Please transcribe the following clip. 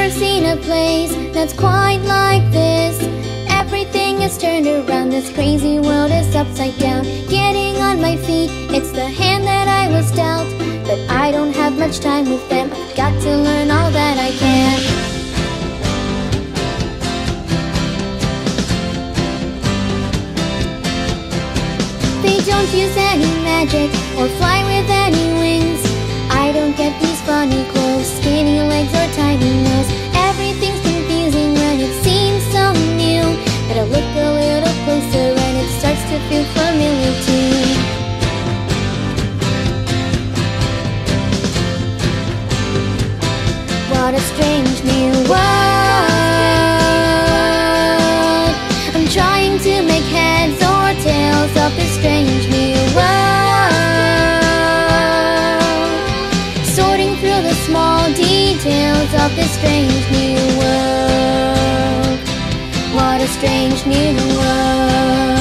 never seen a place that's quite like this. Everything is turned around, this crazy world is upside down. Getting on my feet, it's the hand that I was dealt. But I don't have much time with them, I've got to learn all that I can. They don't use any magic or fly with any wings. I don't get these funny clothes, skinny legs or tiny nose. Everything's confusing when it seems so new, but I look a little closer and it starts to feel familiar too. What a strange new world. I'm trying to make heads or tails of this strange new world, sorting through the small details of this strange new world. What a strange new world.